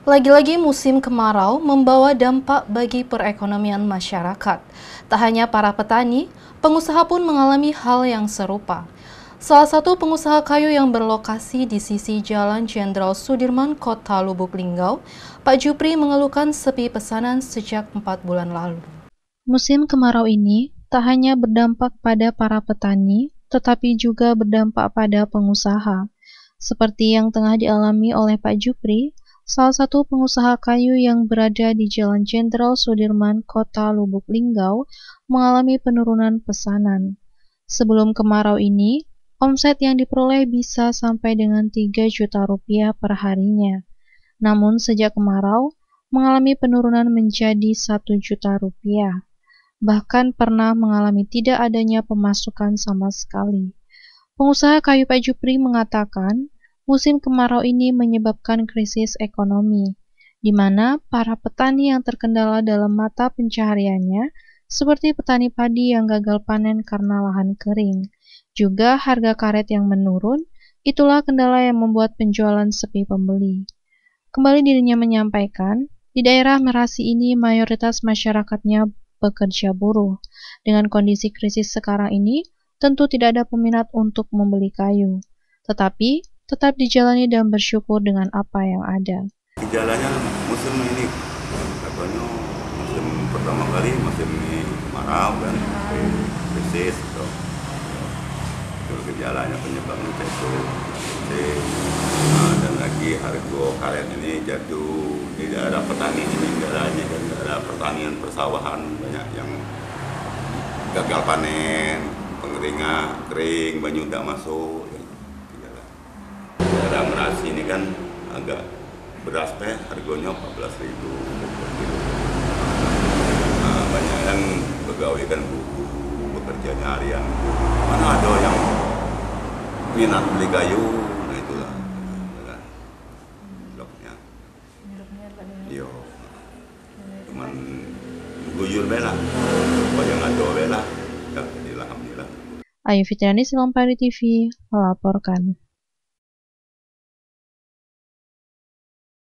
Lagi-lagi musim kemarau membawa dampak bagi perekonomian masyarakat. Tak hanya para petani, pengusaha pun mengalami hal yang serupa. Salah satu pengusaha kayu yang berlokasi di sisi Jalan Jenderal Sudirman, Kota Lubuk Linggau, Pak Jupri mengeluhkan sepi pesanan sejak 4 bulan lalu. Musim kemarau ini tak hanya berdampak pada para petani, tetapi juga berdampak pada pengusaha. Seperti yang tengah dialami oleh Pak Jupri, salah satu pengusaha kayu yang berada di Jalan Jenderal Sudirman, Kota Lubuk Linggau, mengalami penurunan pesanan. Sebelum kemarau ini, omset yang diperoleh bisa sampai dengan 3 juta rupiah per harinya. Namun sejak kemarau, mengalami penurunan menjadi 1 juta rupiah. Bahkan pernah mengalami tidak adanya pemasukan sama sekali. Pengusaha kayu Pak Jupri mengatakan, musim kemarau ini menyebabkan krisis ekonomi, di mana para petani yang terkendala dalam mata pencahariannya, seperti petani padi yang gagal panen karena lahan kering. Juga harga karet yang menurun, itulah kendala yang membuat penjualan sepi pembeli. Kembali dirinya menyampaikan, di daerah Merasi ini mayoritas masyarakatnya pekerja buruh. Dengan kondisi krisis sekarang ini, tentu tidak ada peminat untuk membeli kayu. Tetapi, tetap dijalani dan bersyukur dengan apa yang ada. Gejalanya musim ini, katanya musim pertama kali musim ini kemarau dan krisis gitu. Terus gejalanya penyebabnya itu dan lagi harga karet ini jatuh. Tidak ada petani ini gejalanya dan tidak ada pertanian persawahan, banyak yang gagal panen, pengeringan kering, banyu tidak masuk. Daerah Merasi ini kan agak beras harganya 14.000 per kilo. Nah, banyak yang pegawai kan bekerjanya harian. Mana ada yang minat beli kayu, nah itulah. Bloknya. Iya. Cuman guyur bela, banyak ada bela. Alhamdulillah. Ayu Fitriani, Silompari TV, melaporkan.